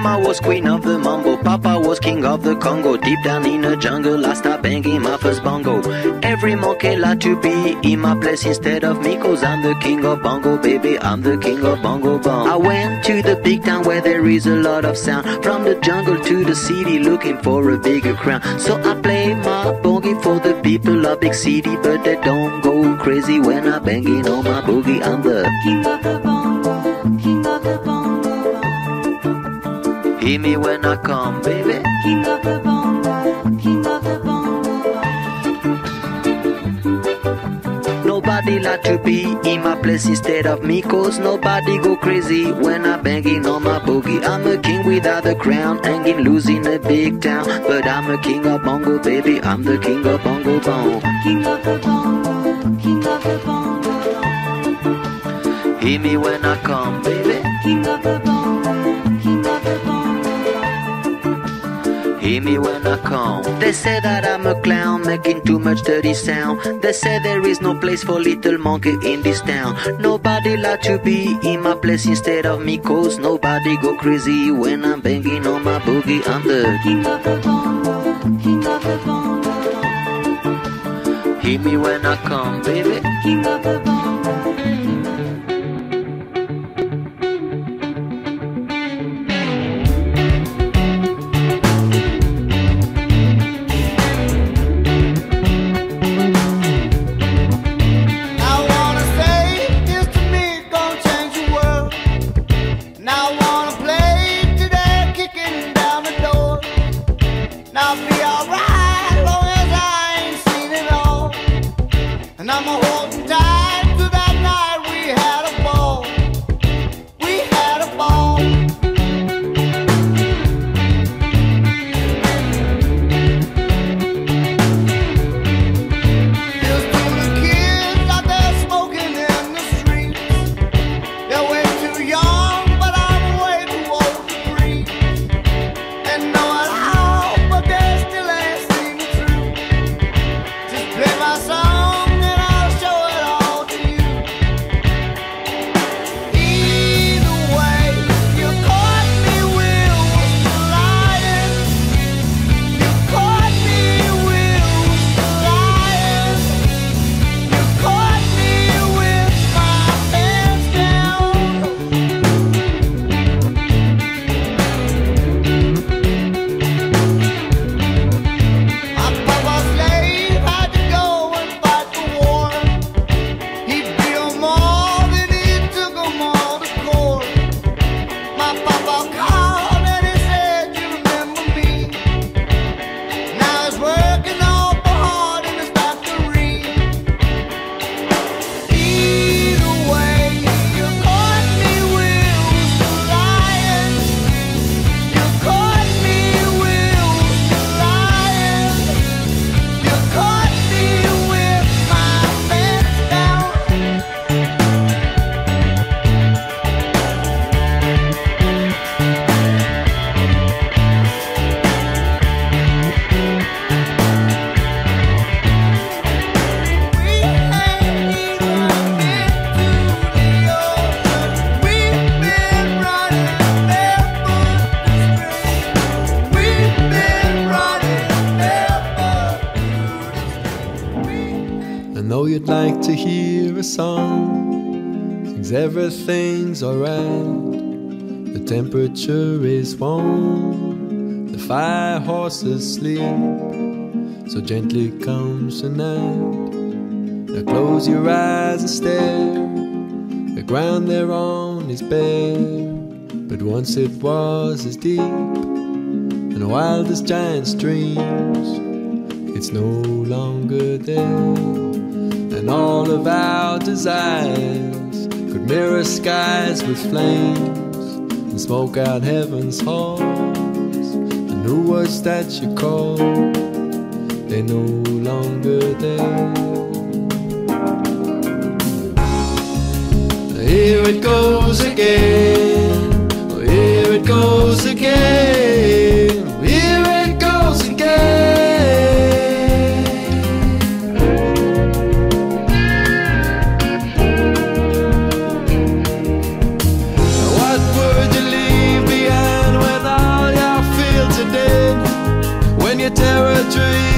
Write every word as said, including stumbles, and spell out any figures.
Mama was queen of the mambo, Papa was king of the Congo. Deep down in the jungle I start banging my first bongo. Every monkey like to be in my place instead of me, cause I'm the king of bongo, baby, I'm the king of bongo bong. I went to the big town where there is a lot of sound, from the jungle to the city looking for a bigger crown. So I play my boogie for the people of big city, but they don't go crazy when I'm banging on my boogie. I'm the king of the bongo, king of the bongo bong. Hear me when I come, baby. King of the bongo, king of the bongo bong. Nobody like to be in my place instead of me, cause nobody go crazy when I'm banging on my boogie. I'm a king without a crown, hanging loose in a big town, but I'm a king of bongo, baby, I'm the king of bongo bong. King of the bongo, king of the bongo bong. Hear me when I come, baby. King of the bongo, king of the bongo. Hear me when I come. They say that I'm a clown, making too much dirty sound. They say there is no place for little monkey in this town. Nobody like to be in my place instead of me, cause nobody go crazy when I'm banging on my boogie. I'm the king of the bongo, king of the bongo. Hear me when I come, baby. King of the bongo. You'd like to hear a song, sings everything's alright. The temperature is warm, the fire horses sleep, so gently comes the night. Now close your eyes and stare, the ground they're on is bare, but once it was as deep and wild as giant streams. It's no longer there, and all of our desires could mirror skies with flames and smoke out heaven's halls. And who was that you called? They're no longer there. Here it goes again, oh, here it goes again, oh, here it goes again. What would you leave behind when I share a dream.